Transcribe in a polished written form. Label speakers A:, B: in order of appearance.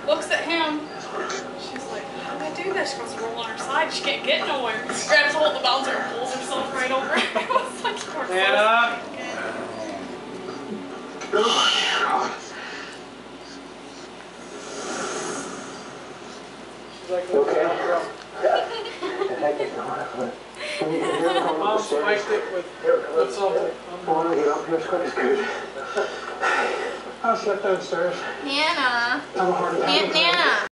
A: looks at him. She's like, how do I do this? She goes to roll on her side. She can't get nowhere. Grabs hold of the bouncer and pulls herself right over. It was like,
B: Nana. She's like, okay. Mom spiked it with something.
C: I want to get up here as quick as good. I'll slip downstairs.
D: Nana.
C: I'm a hard time.
D: Nana.